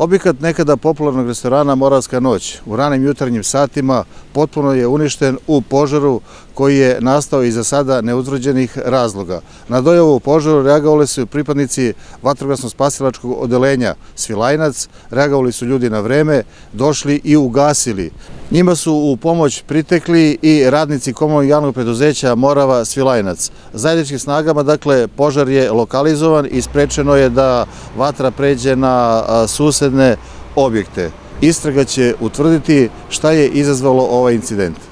Objekat nekada popularnog restorana Moravska noć u ranim jutarnjim satima potpuno je uništen u požaru koji je nastao iz za sada neutvrđenih razloga. Na dojavu požaru reagovali su pripadnici vatrogasno-spasilačkog odeljenja Svilajnac, reagovali su ljudi na vreme, došli i ugasili. Njima su u pomoć pritekli i radnici komunalnog javnog preduzeća Morava Svilajnac. Zajedničkim snagama, dakle, požar je lokalizovan i sprečeno je da vatra pređe na susedne objekte. Istraga će utvrditi šta je izazvalo ovaj incident.